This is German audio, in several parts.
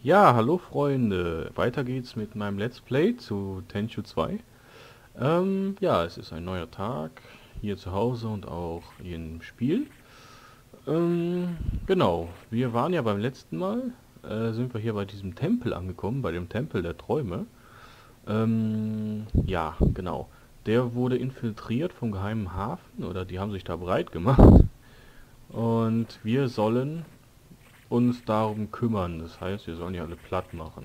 Ja, hallo Freunde. Weiter geht's mit meinem Let's Play zu Tenchu 2. Ja, es ist ein neuer Tag hier zu Hause und auch hier im Spiel. Genau, wir waren ja beim letzten Mal, sind wir hier bei diesem Tempel angekommen, bei dem Tempel der Träume. Ja, genau. Der wurde infiltriert vom geheimen Hafen, oder die haben sich da breit gemacht. Und wir sollen uns darum kümmern. Das heißt, wir sollen die alle platt machen.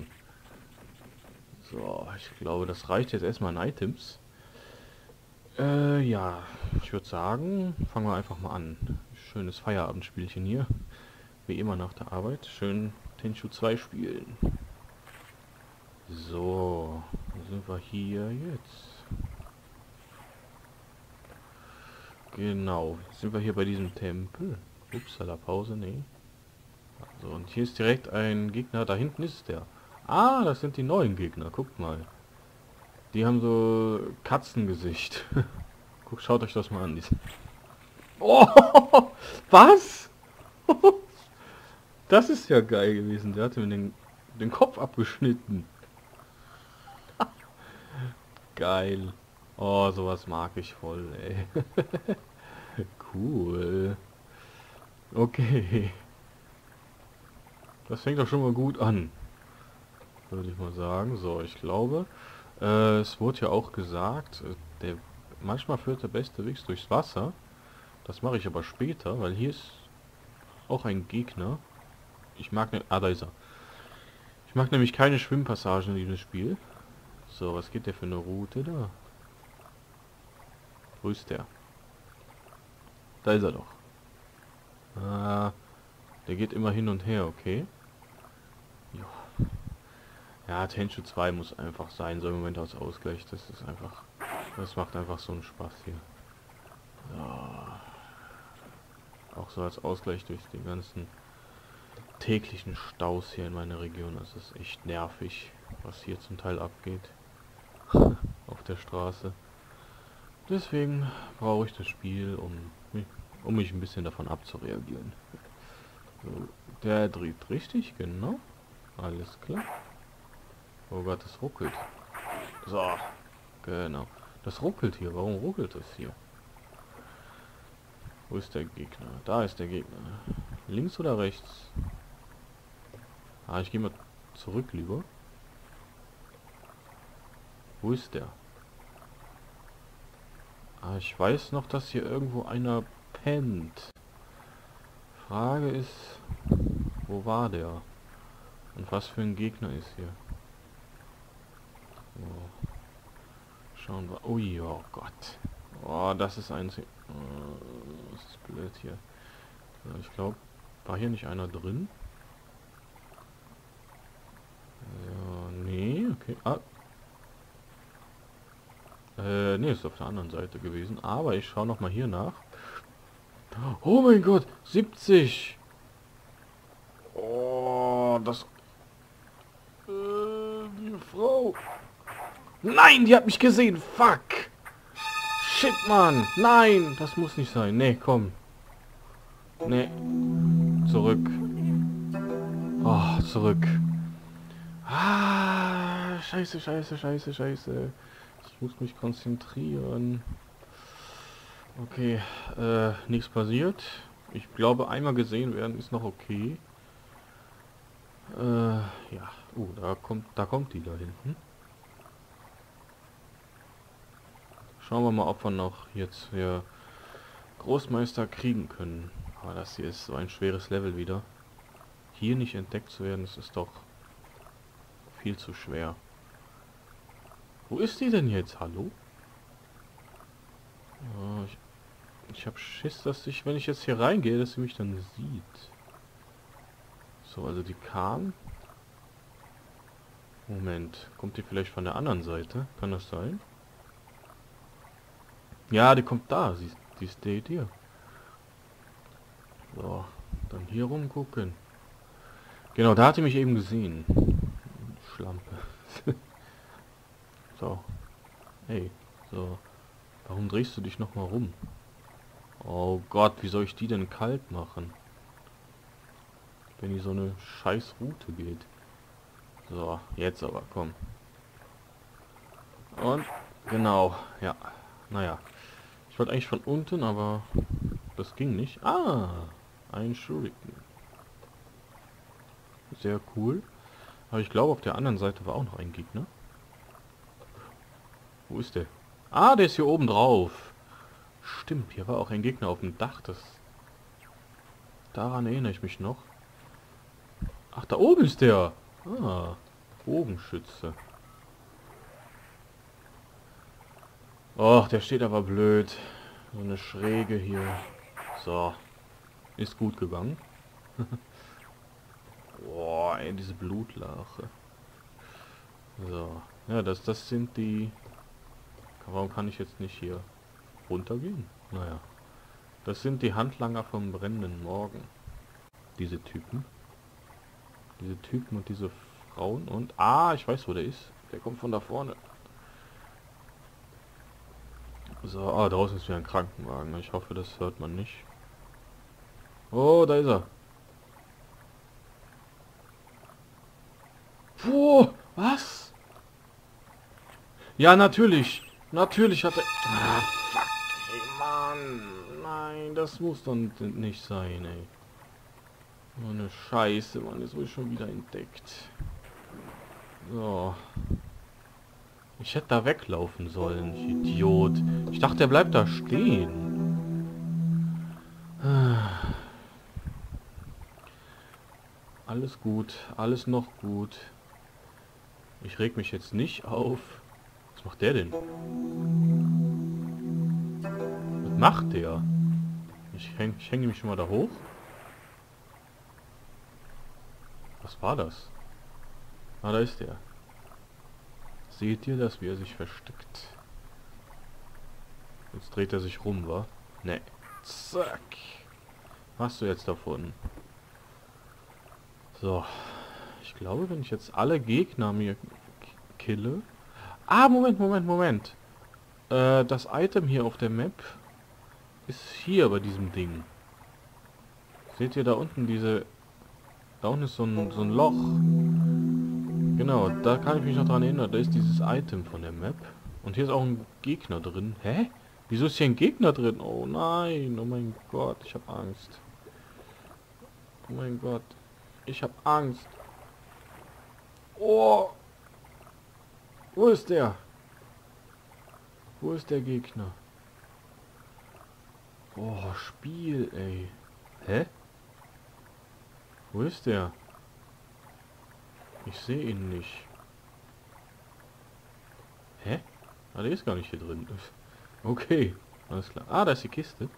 So, ich glaube, das reicht jetzt erstmal an Items. Ja, ich würde sagen, fangen wir einfach mal an. Schönes Feierabendspielchen hier. Wie immer nach der Arbeit. Schön Tenchu 2 spielen. So, wo sind wir hier jetzt? Genau, sind wir hier bei diesem Tempel. Upsala, Pause, nee. So, und hier ist direkt ein Gegner. Da hinten ist der. Ah, das sind die neuen Gegner. Guckt mal. Die haben so Katzengesicht. Guckt, schaut euch das mal an. Oh, was? Das ist ja geil gewesen. Der hatte mir den Kopf abgeschnitten. Geil. Oh, sowas mag ich voll, ey. Cool. Okay. Das fängt doch schon mal gut an. Würde ich mal sagen. So, ich glaube, es wurde ja auch gesagt, manchmal führt der beste Weg durchs Wasser. Das mache ich aber später, weil hier ist auch ein Gegner. Ich mag ne, da ist er. Ich mag nämlich keine Schwimmpassagen in diesem Spiel. So, was geht der für eine Route da? Wo ist der? Da ist er doch. Ah, der geht immer hin und her, okay. Jo. Ja, Tenchu 2 muss einfach sein, so im Moment als Ausgleich. Das ist einfach... Das macht einfach so einen Spaß hier. So. Auch so als Ausgleich durch die ganzen täglichen Staus hier in meiner Region. Das ist echt nervig, was hier zum Teil abgeht. Auf der Straße. Deswegen brauche ich das Spiel, um mich ein bisschen davon abzureagieren. So, der dreht richtig, genau. Alles klar. Oh Gott, das ruckelt. So, genau. Das ruckelt hier. Warum ruckelt das hier? Wo ist der Gegner? Da ist der Gegner. Links oder rechts? Ah, ich gehe mal zurück lieber. Wo ist der? Ah, ich weiß noch, dass hier irgendwo einer pennt. Frage ist, wo war der? Und was für ein Gegner ist hier? So, schauen wir. Ui, oh Gott. Oh, das ist ein... das ist blöd hier. So, ich glaube, war hier nicht einer drin? Ja, nee, okay. Ah. Nee, ist auf der anderen Seite gewesen. Aber ich schaue noch mal hier nach. Oh mein Gott, 70! Oh, das... die Frau... Nein, die hat mich gesehen! Fuck! Shit, Mann! Nein! Das muss nicht sein. Nee, komm. Nee. Zurück. Oh, zurück. Ah, scheiße, scheiße, scheiße, scheiße. Ich muss mich konzentrieren. Okay, nichts passiert. Ich glaube, einmal gesehen werden ist noch okay. Ja. Da kommt die da hinten. Schauen wir mal, ob wir noch jetzt hier Großmeister kriegen können. Aber das hier ist so ein schweres Level wieder. Hier nicht entdeckt zu werden, das ist doch viel zu schwer. Wo ist die denn jetzt? Hallo? Oh, ich habe Schiss, dass ich, wenn ich jetzt hier reingehe, dass sie mich dann sieht. So, also die kam. Moment, kommt die vielleicht von der anderen Seite? Kann das sein? Ja, die kommt da. Die steht hier. So, dann hier rumgucken. Genau, da hat die mich eben gesehen. Schlampe. So. Hey, so. Warum drehst du dich nochmal rum? Oh Gott, wie soll ich die denn kalt machen? Wenn die so eine scheiß Route geht. So, jetzt aber, komm. Und, genau, ja. Naja. Ich wollte eigentlich von unten, aber das ging nicht. Ah, ein Shuriken. Sehr cool. Aber ich glaube, auf der anderen Seite war auch noch ein Gegner. Wo ist der? Ah, der ist hier oben drauf. Stimmt, hier war auch ein Gegner auf dem Dach. Daran erinnere ich mich noch. Ach, da oben ist der. Ah, Bogenschütze. Och, der steht aber blöd. So eine Schräge hier. So. Ist gut gegangen. Boah, ey, diese Blutlache. So. Ja, das sind die... Warum kann ich jetzt nicht hier runtergehen? Naja. Das sind die Handlanger vom brennenden Morgen. Diese Typen. Diese Typen und diese Frauen und... Ah, ich weiß, wo der ist. Der kommt von da vorne. So, ah, draußen ist wieder ein Krankenwagen. Ich hoffe, das hört man nicht. Oh, da ist er. Puh, was? Ja, natürlich. Natürlich hat er... Ah, fuck. Ey, Mann. Nein, das muss doch nicht sein, ey. So eine Scheiße, Mann. Jetzt wurde ich schon wieder entdeckt. So. Ich hätte da weglaufen sollen, ich Idiot. Ich dachte, er bleibt da stehen. Alles gut, alles noch gut. Ich reg mich jetzt nicht auf. Was macht der denn? Was macht der? Ich hänge mich schon mal da hoch. Was war das? Ah, da ist der. Seht ihr das, wie er sich versteckt? Jetzt dreht er sich rum, wa? Ne. Zack. Was hast du jetzt davon? So. Ich glaube, wenn ich jetzt alle Gegner mir kille... Ah, Moment. Das Item hier auf der Map ist hier bei diesem Ding. Seht ihr da unten diese... Da unten ist so ein Loch. Genau, da kann ich mich noch dran erinnern. Da ist dieses Item von der Map. Und hier ist auch ein Gegner drin. Hä? Wieso ist hier ein Gegner drin? Oh nein, oh mein Gott, ich habe Angst. Oh mein Gott, ich habe Angst. Oh! Wo ist der? Wo ist der Gegner? Oh, Spiel, ey. Hä? Wo ist der? Ich sehe ihn nicht. Hä? Ah, der ist gar nicht hier drin. Okay, alles klar. Ah, da ist die Kiste.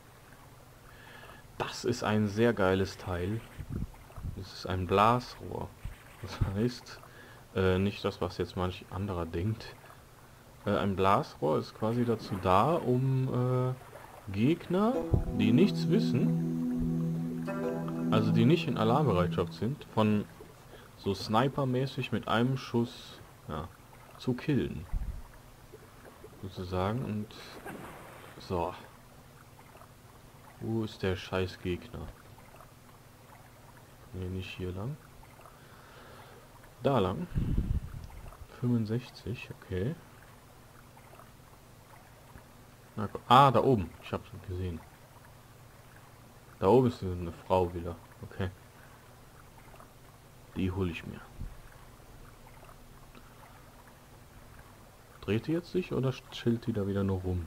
Das ist ein sehr geiles Teil. Das ist ein Blasrohr. Das heißt, nicht das, was jetzt manch anderer denkt. Ein Blasrohr ist quasi dazu da, um Gegner, die nichts wissen, also die nicht in Alarmbereitschaft sind, von so Sniper-mäßig mit einem Schuss, ja, zu killen. Sozusagen. Und so. Wo ist der scheiß Gegner? Ne, nicht hier lang. Da lang. 65, okay. Na, ah, da oben. Ich hab's gesehen. Da oben ist eine Frau wieder. Okay. Die hole ich mir. Dreht die jetzt sich oder chillt die da wieder nur rum?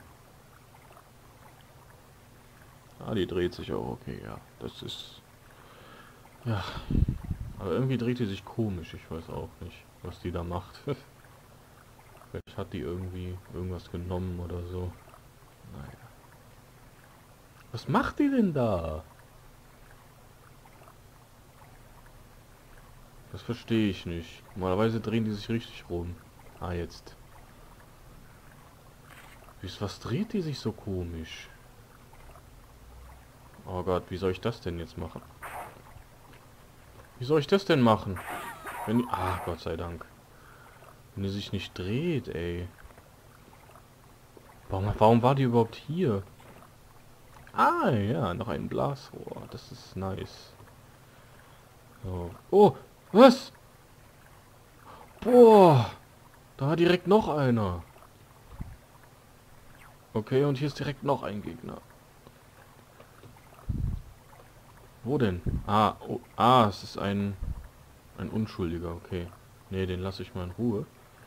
Ah, die dreht sich auch. Okay, ja. Das ist... Ja. Aber irgendwie dreht die sich komisch. Ich weiß auch nicht, was die da macht. Vielleicht hat die irgendwie irgendwas genommen oder so. Naja. Was macht die denn da? Das verstehe ich nicht. Normalerweise drehen die sich richtig rum. Ah, jetzt. Was dreht die sich so komisch? Oh Gott, wie soll ich das denn jetzt machen? Wie soll ich das denn machen? Wenn die... Ah, Gott sei Dank. Wenn die sich nicht dreht, ey. Warum war die überhaupt hier? Ah, ja, noch ein Blasrohr. Das ist nice. So. Oh, was? Boah, da war direkt noch einer. Okay, und hier ist direkt noch ein Gegner. Wo denn? Ah, oh, es ist ein Unschuldiger, okay. Ne, den lasse ich mal in Ruhe.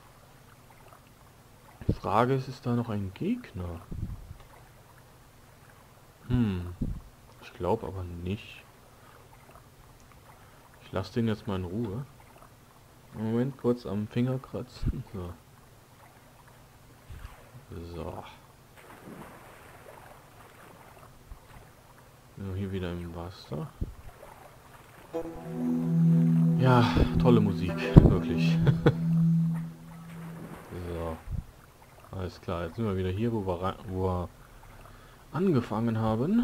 Die Frage ist, ist da noch ein Gegner? Ich glaube aber nicht. Ich lasse den jetzt mal in Ruhe. Moment, kurz am Finger kratzen. So. So. Hier wieder im Wasser. Ja, tolle Musik, wirklich. So. Alles klar, jetzt sind wir wieder hier, wo wir angefangen haben.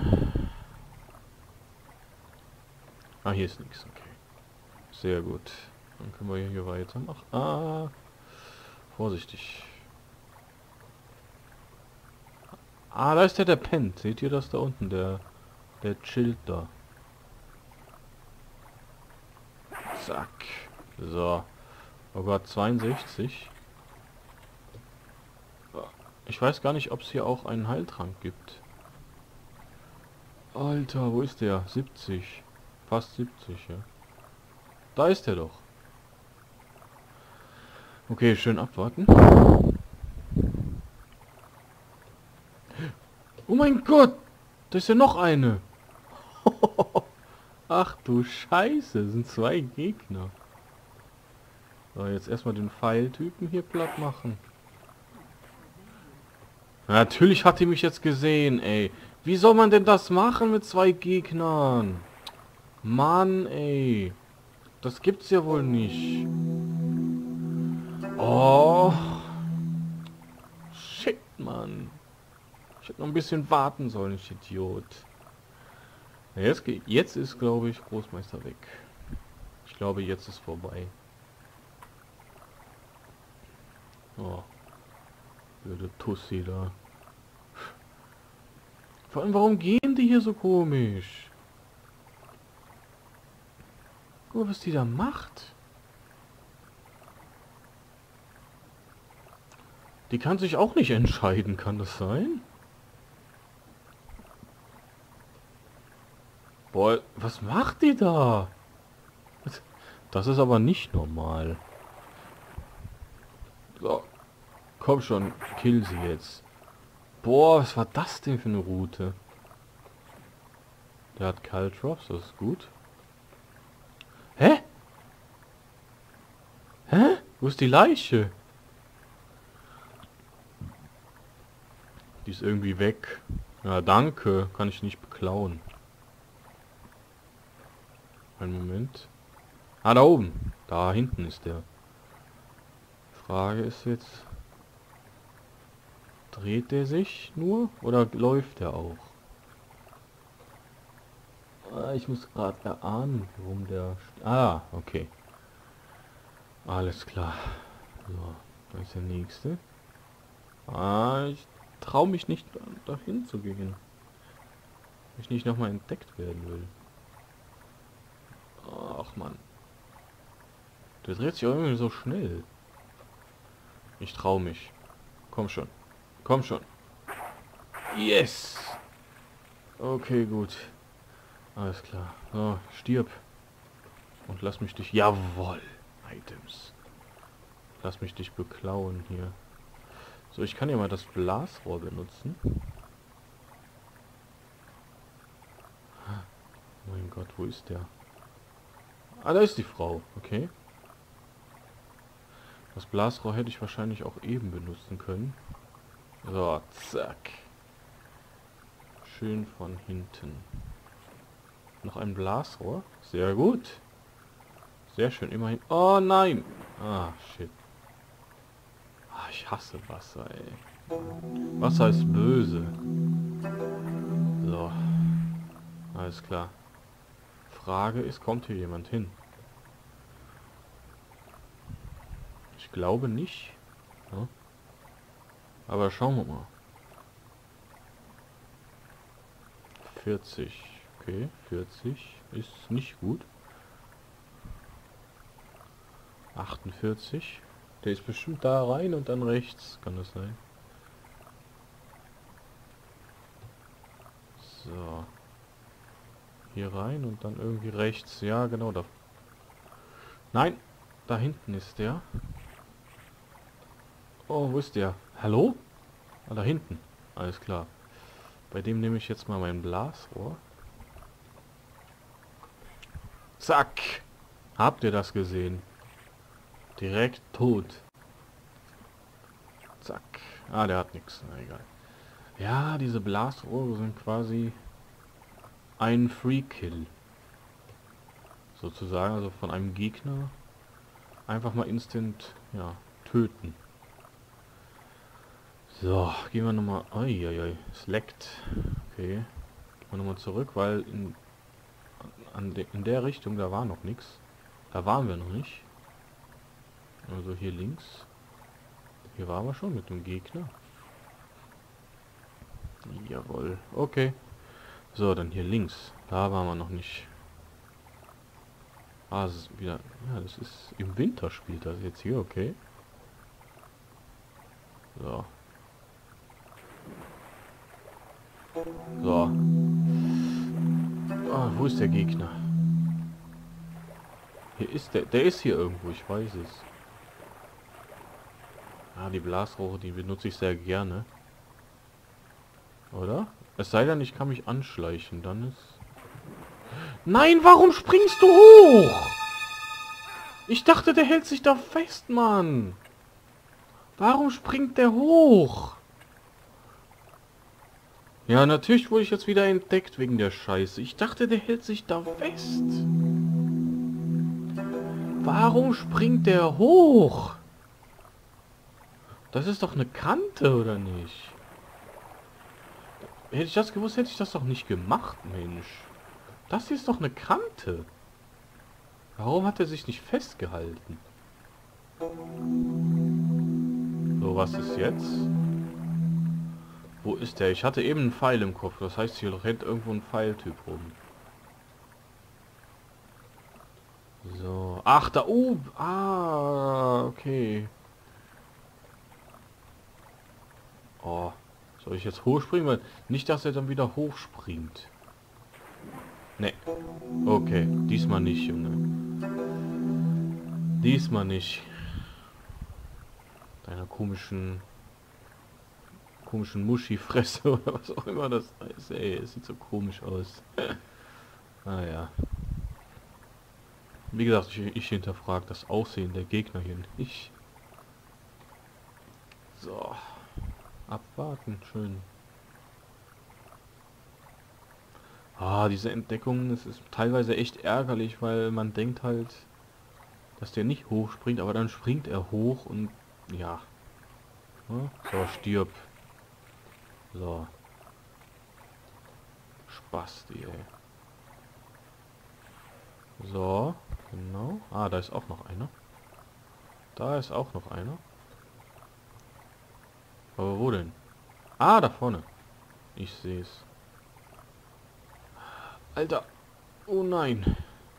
Ah, hier ist nichts, okay. Sehr gut. Dann können wir hier weitermachen. Ah, vorsichtig. Ah, da ist der pennt. Seht ihr das da unten? Der chillt da. Zack. So. Oh Gott, 62. Ich weiß gar nicht, ob es hier auch einen Heiltrank gibt. Alter, wo ist der? 70. Fast 70, ja. Da ist er doch. Okay, schön abwarten. Oh mein Gott! Da ist ja noch eine. Ach du Scheiße, das sind 2 Gegner. So, jetzt erstmal den Pfeiltypen hier platt machen. Natürlich hat die mich jetzt gesehen, ey. Wie soll man denn das machen mit 2 Gegnern? Mann, ey. Das gibt's ja wohl nicht. Oh. Shit, Mann. Ich hätte noch ein bisschen warten sollen, ich Idiot. Jetzt ist, glaube ich, Großmeister weg. Ich glaube, jetzt ist vorbei. Oh. Blöde Tussi da. Vor allem, warum gehen die hier so komisch? Guck mal, was die da macht. Die kann sich auch nicht entscheiden, kann das sein? Boah, was macht die da? Das ist aber nicht normal. So, komm schon, kill sie jetzt. Boah, was war das denn für eine Route? Der hat Caltrops, das ist gut. Hä? Hä? Wo ist die Leiche? Die ist irgendwie weg. Ja, danke. Kann ich nicht beklauen. Einen Moment. Ah, da oben. Da hinten ist der. Frage ist jetzt... Dreht der sich nur? Oder läuft der auch? Ah, ich muss gerade erahnen, warum der... Ah, okay. Alles klar. So, da ist der nächste. Ah, ich traue mich nicht, dahin zu gehen. Wenn ich nicht nochmal entdeckt werden will. Ach man. Der dreht sich irgendwie so schnell. Ich traue mich. Komm schon. Komm schon. Yes! Okay, gut. Alles klar. So, stirb. Und lass mich dich... Jawohl! Items. Lass mich dich beklauen hier. So, ich kann ja mal das Blasrohr benutzen. Oh mein Gott, wo ist der? Ah, da ist die Frau. Okay. Das Blasrohr hätte ich wahrscheinlich auch eben benutzen können. So, zack. Schön von hinten. Noch ein Blasrohr. Sehr gut. Sehr schön, immerhin. Oh nein! Ah, shit. Ah, ich hasse Wasser, ey. Wasser ist böse. So. Alles klar. Frage ist, kommt hier jemand hin? Ich glaube nicht. Ja. Aber schauen wir mal. 40. Okay, 40 ist nicht gut. 48. Der ist bestimmt da rein und dann rechts. Kann das sein? So. Hier rein und dann irgendwie rechts. Ja, genau da. Nein! Da hinten ist der. Oh, wo ist der? Hallo? Ah, da hinten. Alles klar. Bei dem nehme ich jetzt mal mein Blasrohr. Zack! Habt ihr das gesehen? Direkt tot. Zack. Ah, der hat nichts. Na egal. Ja, diese Blasrohre sind quasi ein Free-Kill. Sozusagen, also von einem Gegner einfach mal instant, ja, töten. So, gehen wir nochmal... Uiuiui, es leckt. Okay. Gehen wir nochmal zurück, weil in der Richtung, da war noch nichts. Da waren wir noch nicht. Also hier links. Hier waren wir schon mit dem Gegner. Jawohl. Okay. So, dann hier links. Da waren wir noch nicht. Ah, es ist wieder... Ja, das ist... Im Winter spielt das jetzt hier, okay. So. So. Ah, wo ist der Gegner? Hier ist der... Der ist hier irgendwo, ich weiß es. Ah, die Blasrohre, die benutze ich sehr gerne. Oder? Es sei denn, ich kann mich anschleichen, dann ist... Nein, warum springst du hoch? Ich dachte, der hält sich da fest, Mann. Warum springt der hoch? Ja, natürlich wurde ich jetzt wieder entdeckt wegen der Scheiße. Ich dachte, der hält sich da fest. Warum springt der hoch? Das ist doch eine Kante, oder nicht? Hätte ich das gewusst, hätte ich das doch nicht gemacht, Mensch. Das hier ist doch eine Kante. Warum hat er sich nicht festgehalten? So, was ist jetzt? Wo ist der? Ich hatte eben einen Pfeil im Kopf. Das heißt, hier rennt irgendwo ein Pfeiltyp rum. So. Ach, da oben. Ah, okay. Oh. Soll ich jetzt hochspringen? Weil nicht, dass er dann wieder hochspringt. Ne. Okay. Diesmal nicht, Junge. Diesmal nicht. Deiner komischen Muschi-Fresse oder was auch immer das ist. Ey, es sieht so komisch aus. Naja. Wie gesagt, ich hinterfrage das Aussehen der Gegner hier nicht. So. Abwarten, schön. Ah, diese Entdeckung, es ist teilweise echt ärgerlich, weil man denkt halt, dass der nicht hochspringt, aber dann springt er hoch und ja. So, stirb. So. Spasti, ey. So, genau. Ah, da ist auch noch einer. Da ist auch noch einer. Aber wo denn? Ah, da vorne. Ich sehe es. Alter. Oh nein.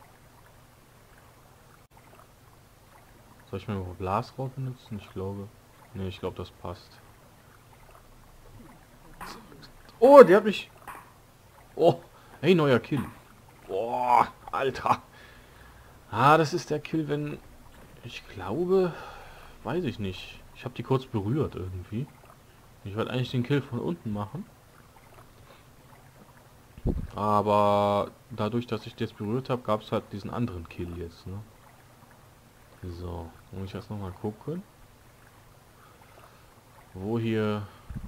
Soll ich mal Blasrohr benutzen? Ich glaube. Ne, ich glaube, das passt. Oh, der hat mich... Oh, hey, neuer Kill. Boah, Alter. Ah, das ist der Kill, wenn... Ich glaube... Weiß ich nicht. Ich habe die kurz berührt irgendwie. Ich wollte eigentlich den Kill von unten machen. Aber dadurch, dass ich das berührt habe, gab es halt diesen anderen Kill jetzt, ne? So, muss ich jetzt nochmal gucken, wo hier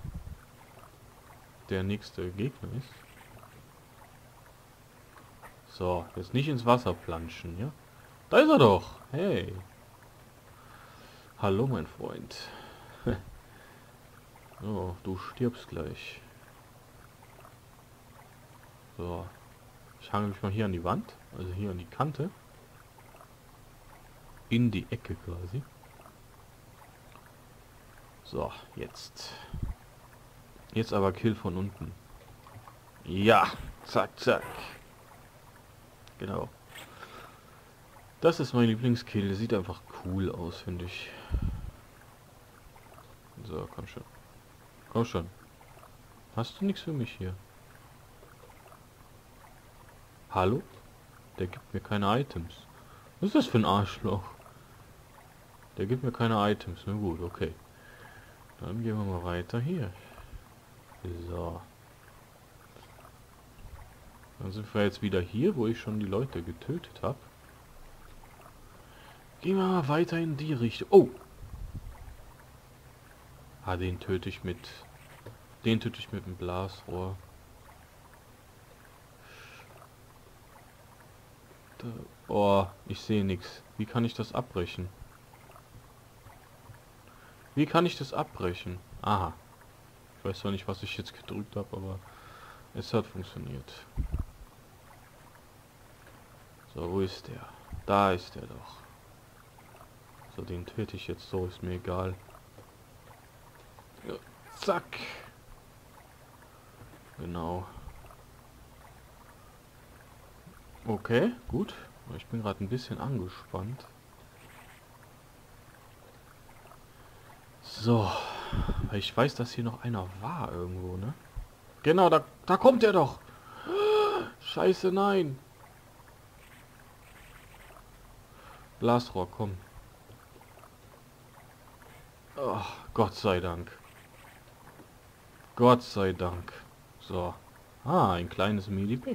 der nächste Gegner ist. So, jetzt nicht ins Wasser planschen, ja? Da ist er doch! Hey! Hallo, mein Freund. Oh, du stirbst gleich. So. Ich hange mich mal hier an die Wand, also hier an die Kante. In die Ecke quasi. So, jetzt. Jetzt aber Kill von unten. Ja, zack, zack. Genau. Das ist mein Lieblingskill. Sieht einfach cool aus, finde ich. So, komm schon. Komm schon. Hast du nichts für mich hier? Hallo? Der gibt mir keine Items. Was ist das für ein Arschloch? Der gibt mir keine Items. Na gut, okay. Dann gehen wir mal weiter hier. So. Dann sind wir jetzt wieder hier, wo ich schon die Leute getötet habe. Gehen wir mal weiter in die Richtung. Oh! Ah, den töte ich mit... Den töte ich mit dem Blasrohr. Da, oh, ich sehe nichts. Wie kann ich das abbrechen? Wie kann ich das abbrechen? Aha. Ich weiß zwar nicht, was ich jetzt gedrückt habe, aber es hat funktioniert. So, wo ist der? Da ist er doch. So, den töte ich jetzt so, ist mir egal. Ja, zack. Genau. Okay, gut. Ich bin gerade ein bisschen angespannt. So. Ich weiß, dass hier noch einer war irgendwo, ne? Genau, da kommt er doch. Scheiße, nein. Blasrohr, komm. Oh, Gott sei Dank. Gott sei Dank. So. Ah, ein kleines Medipack.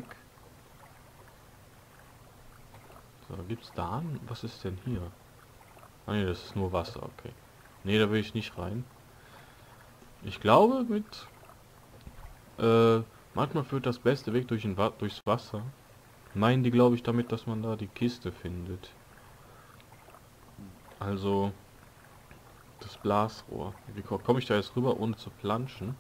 So, gibt's da an? Was ist denn hier? Ah ne, das ist nur Wasser, okay. Ne, da will ich nicht rein. Ich glaube mit... manchmal führt das beste Weg durchs Wasser. Meinen die, glaube ich, damit, dass man da die Kiste findet. Also... Das Blasrohr. Wie komme ich da jetzt rüber, ohne zu planschen?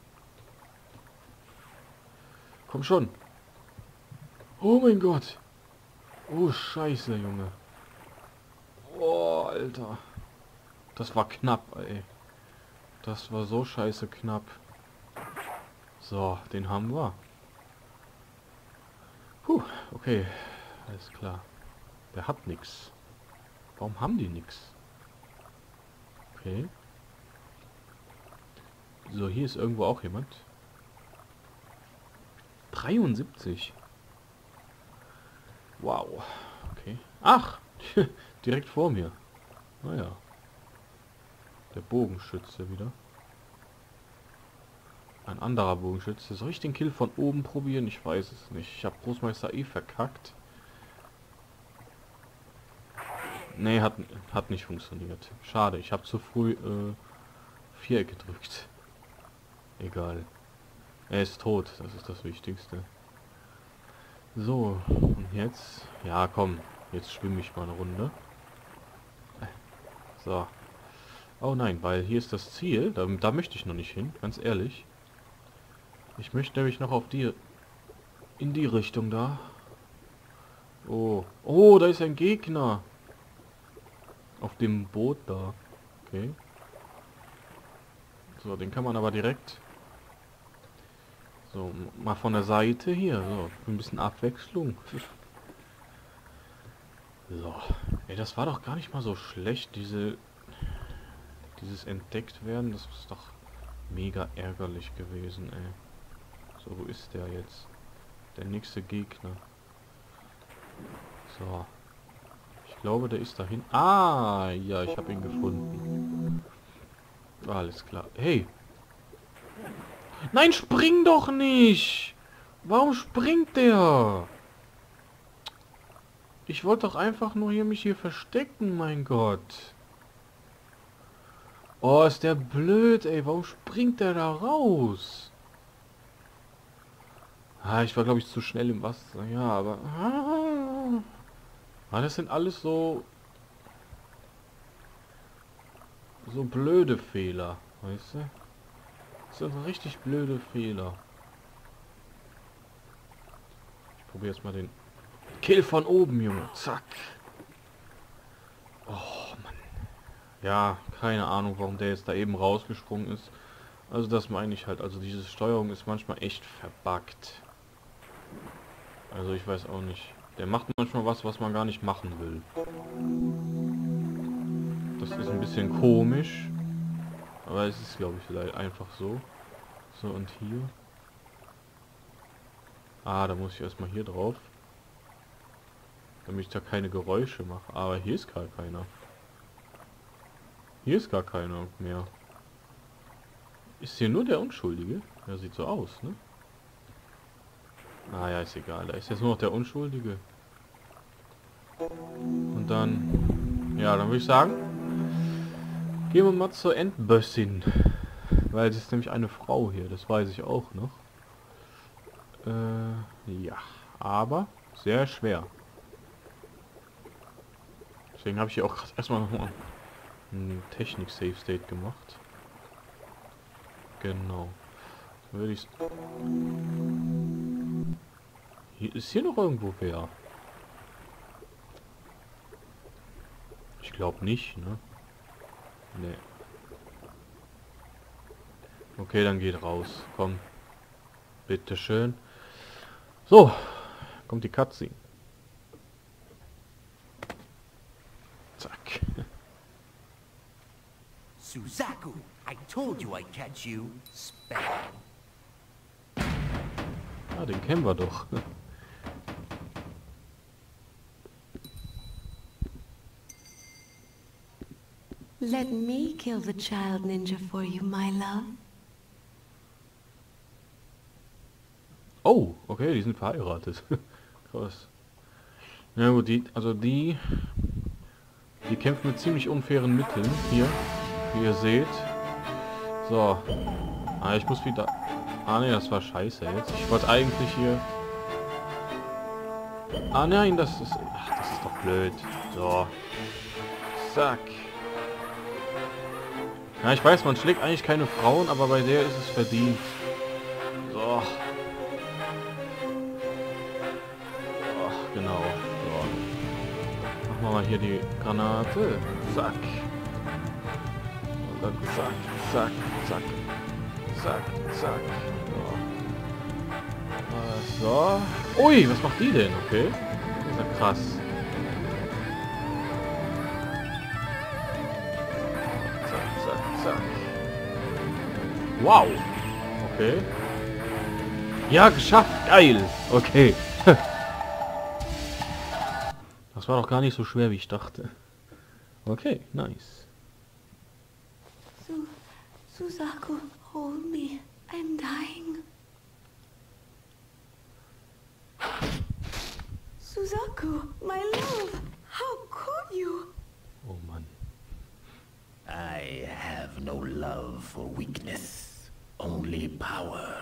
Komm schon! Oh mein Gott! Oh, scheiße, Junge. Oh, Alter. Das war knapp, ey. Das war so scheiße knapp. So, den haben wir. Puh, okay. Alles klar. Der hat nichts. Warum haben die nichts? Okay. So, hier ist irgendwo auch jemand. 73. Wow. Okay. Ach! Direkt vor mir. Naja. Der Bogenschütze wieder. Ein anderer Bogenschütze. Soll ich den Kill von oben probieren? Ich weiß es nicht. Ich habe Großmeister eh verkackt. Nee, hat nicht funktioniert. Schade, ich habe zu früh Viereck gedrückt. Egal. Er ist tot, das ist das Wichtigste. So, und jetzt? Ja, komm. Jetzt schwimme ich mal eine Runde. So. Oh nein, weil hier ist das Ziel. Da möchte ich noch nicht hin, ganz ehrlich. Ich möchte nämlich noch auf die... In die Richtung da. Oh. Oh, da ist ein Gegner. Auf dem Boot da. Okay. So, den kann man aber direkt... So, mal von der Seite hier. So, für ein bisschen Abwechslung. So. Ey, das war doch gar nicht mal so schlecht, dieses entdeckt werden. Das ist doch mega ärgerlich gewesen, ey. So, wo ist der jetzt? Der nächste Gegner. So. Ich glaube, der ist dahin. Ah, ja, ich habe ihn gefunden. Alles klar. Hey. Nein, spring doch nicht! Warum springt der? Ich wollte doch einfach nur mich hier verstecken, mein Gott. Oh, ist der blöd, ey. Warum springt der da raus? Ah, ich war, glaube ich, zu schnell im Wasser. Ja, aber... Ah, das sind alles so blöde Fehler, weißt du? Das sind richtig blöde Fehler. Ich probiere jetzt mal den Kill von oben, Junge. Zack. Oh, Mann. Ja, keine Ahnung, warum der jetzt da eben rausgesprungen ist. Also das meine ich halt. Also diese Steuerung ist manchmal echt verbuggt. Also ich weiß auch nicht. Der macht manchmal was man gar nicht machen will. Das ist ein bisschen komisch. Aber es ist, glaube ich, vielleicht einfach so. So, und hier. Ah, da muss ich erstmal hier drauf. Damit ich da keine Geräusche mache. Aber hier ist gar keiner. Hier ist gar keiner mehr. Ist hier nur der Unschuldige? Ja, sieht so aus, ne? Ah ja, ist egal. Da ist jetzt nur noch der Unschuldige. Und dann... Ja, dann würde ich sagen... Gehen wir mal zur Endbössin. Weil es ist nämlich eine Frau hier. Das weiß ich auch noch. Ja. Aber sehr schwer. Deswegen habe ich hier auch erstmal nochmal ein Technik-Save-State gemacht. Genau. Würde ich... Ist hier noch irgendwo wer? Ich glaube nicht, ne? Nee. Okay, dann geht raus. Komm. Bitteschön. So. Kommt die Cutscene. Zack. Suzaku, I told you I'd catch you. Spam. Ah, den kennen wir doch. Let me kill the child ninja for you, my love. Oh, okay, die sind verheiratet. Krass. Na gut, die kämpfen mit ziemlich unfairen Mitteln. Hier, wie ihr seht. So. Ah, ich muss wieder... Ah ne, das war scheiße jetzt. Ich wollte eigentlich hier... Ah nein, das ist... Ach, das ist doch blöd. So. Zack. Ja, ich weiß, man schlägt eigentlich keine Frauen, aber bei der ist es verdient. So. Ach, genau. So. Machen wir mal hier die Granate. Zack. Und dann zack, zack, zack. Zack, zack. So. So. Ui, was macht die denn? Okay. Das ist ja krass. Zack. Wow. Okay. Ja, geschafft. Geil. Okay. Das war doch gar nicht so schwer, wie ich dachte. Okay, nice. Suzaku, hold me. I'm dying. Suzaku, my love. How could you? Oh Mann. I have no love for weakness, only power.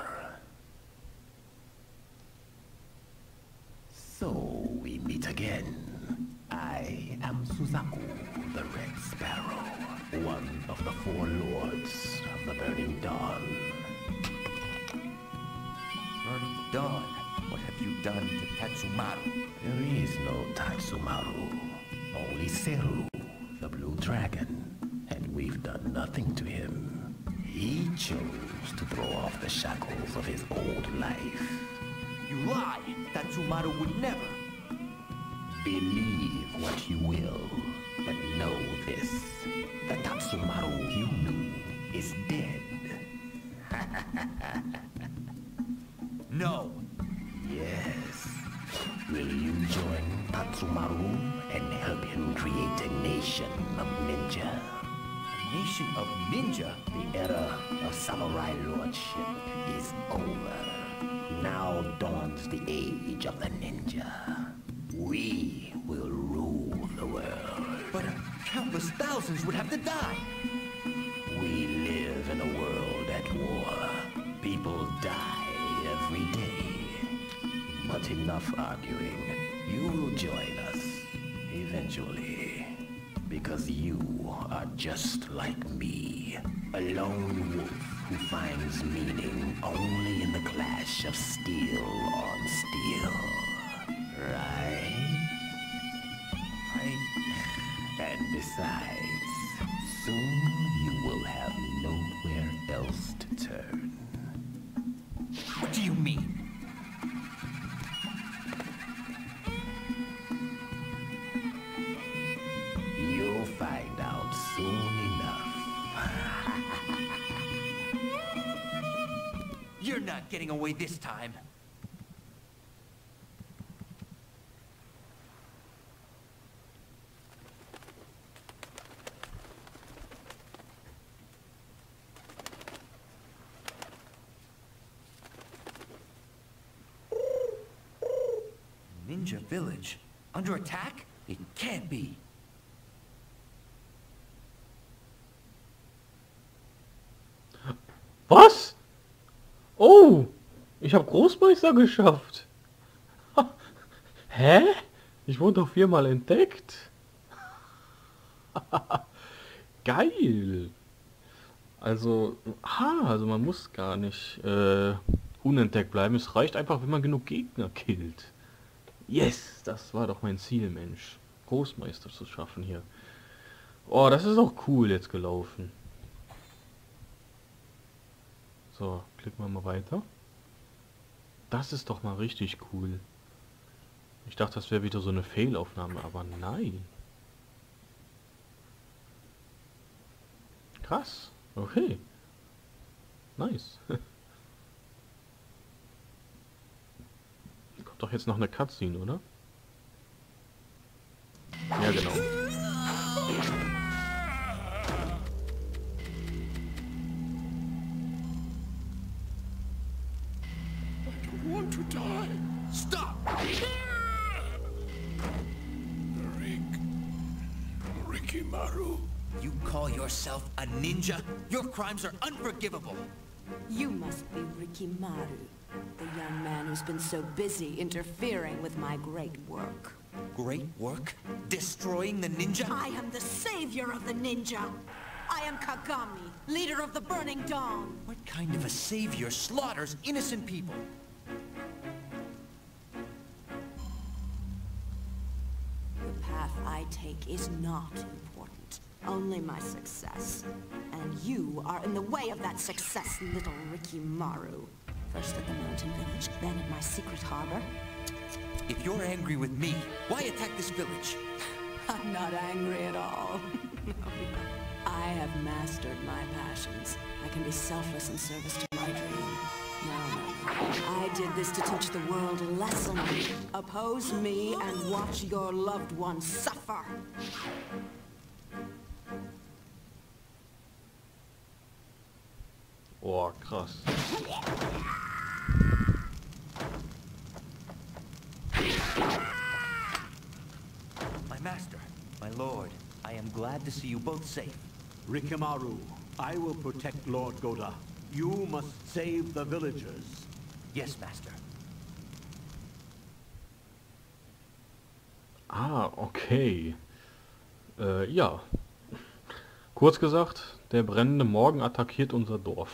So we meet again. I am Suzaku, the Red Sparrow, one of the four lords of the Burning Dawn. Burning Dawn? What have you done to Tatsumaru? There is no Tatsumaru, only Seru, the Blue Dragon. And we've done nothing to him. He chose to throw off the shackles of his old life. You lie! Tatsumaru would never! Believe what you will, but know this. The Tatsumaru you knew is dead. No! Yes. Will you join Tatsumaru and help him create a nation of ninja? Nation of ninja? The era of samurai lordship is over. Now dawns the age of the ninja. We will rule the world. But countless thousands would have to die. We live in a world at war. People die every day. But enough arguing. You will join us eventually. Because you are just like me, a lone wolf who finds meaning only in the clash of steel on steel. Right? And besides, soon you will have nowhere else to turn. What do you mean? You'll find out soon enough. not getting away this time. Ninja village? Under attack? It can't be. Was? Oh, ich habe Großmeister geschafft. Hä? Ich wurde doch 4-mal entdeckt. Geil. Also, also man muss gar nicht unentdeckt bleiben. Es reicht einfach, wenn man genug Gegner killt. Yes, das war doch mein Ziel, Mensch. Großmeister zu schaffen hier. Oh, das ist auch cool jetzt gelaufen. So, klicken wir mal weiter. Das ist doch mal richtig cool. Ich dachte, das wäre wieder so eine Failaufnahme, aber nein. Krass. Okay. Nice. Kommt doch jetzt noch eine Cutscene, oder? Ja, genau. Want to die? Stop! Rikimaru. You call yourself a ninja? Your crimes are unforgivable. You must be Rikimaru, the young man who's been so busy interfering with my great work. Great work? Destroying the ninja? I am the savior of the ninja. I am Kagami, leader of the Burning Dawn. What kind of a savior slaughters innocent people? The path I take is not important. Only my success. And you are in the way of that success, little Rikimaru. First at the mountain village, then at my secret harbor. If you're angry with me, why attack this village? I'm not angry at all. I have mastered my passions. I can be selfless in service to my dream. No. I did this to teach the world a lesson. Oppose me and watch your loved ones suffer. Oh, krass. My master, my lord, I am glad to see you both safe. Rikimaru, I will protect Lord Goda. You must save the villagers. Yes, master. Ah, okay. Ja. Kurz gesagt, der brennende Morgen attackiert unser Dorf.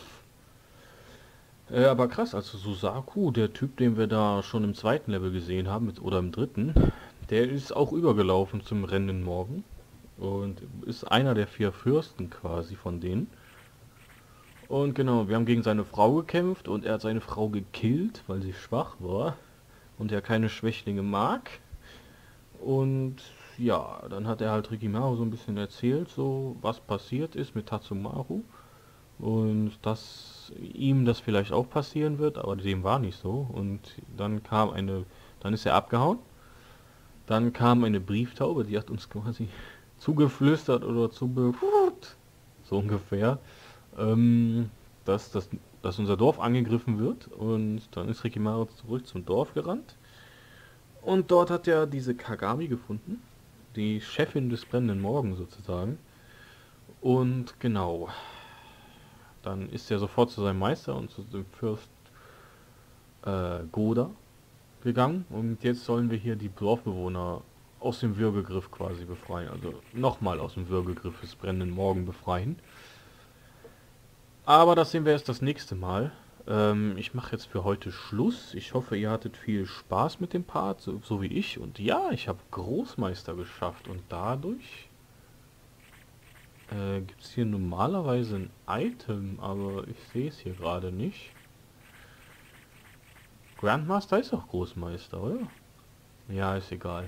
Aber krass, also Susaku, der Typ, den wir da schon im 2. Level gesehen haben, oder im 3., der ist auch übergelaufen zum brennenden Morgen. Und ist einer der 4 Fürsten quasi von denen. Und genau, wir haben gegen seine Frau gekämpft und er hat seine Frau gekillt, weil sie schwach war. Und er keine Schwächlinge mag. Und ja, dann hat er halt Rikimaru so ein bisschen erzählt, so was passiert ist mit Tatsumaru. Und dass ihm das vielleicht auch passieren wird, aber dem war nicht so. Und dann dann ist er abgehauen. Dann kam eine Brieftaube, die hat uns quasi zugeflüstert oder so ungefähr, dass unser Dorf angegriffen wird. Und dann ist Rikimaru zurück zum Dorf gerannt. Und dort hat er diese Kagami gefunden, die Chefin des brennenden Morgen sozusagen. Und genau, dann ist er sofort zu seinem Meister und zu dem Fürst Goda gegangen. Und jetzt sollen wir hier die Dorfbewohner aus dem Würgegriff quasi befreien. Also nochmal aus dem Würgegriff des brennenden Morgen befreien. Aber das sehen wir erst das nächste Mal. Ich mache jetzt für heute Schluss. Ich hoffe, ihr hattet viel Spaß mit dem Part, so wie ich. Und ja, ich habe Großmeister geschafft. Und dadurch gibt es hier normalerweise ein Item, aber ich sehe es hier gerade nicht. Grandmaster ist auch Großmeister, oder? Ja, ist egal.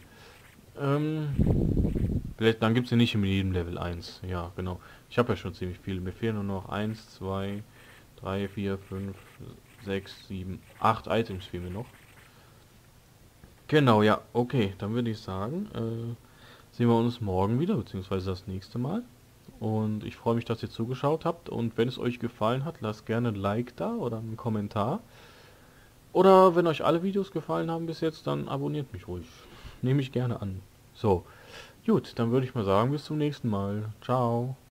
Vielleicht, dann gibt es ja nicht in jedem Level 1. Ja, genau. Ich habe ja schon ziemlich viele. Mir fehlen nur noch 1, 2, 3, 4, 5, 6, 7, 8 Items fehlen mir noch. Genau, ja, okay, dann würde ich sagen, sehen wir uns morgen wieder, beziehungsweise das nächste Mal. Und ich freue mich, dass ihr zugeschaut habt. Und wenn es euch gefallen hat, lasst gerne ein Like da oder einen Kommentar. Oder wenn euch alle Videos gefallen haben bis jetzt, dann abonniert mich ruhig. Nehme ich gerne an. So, gut, dann würde ich mal sagen, bis zum nächsten Mal. Ciao.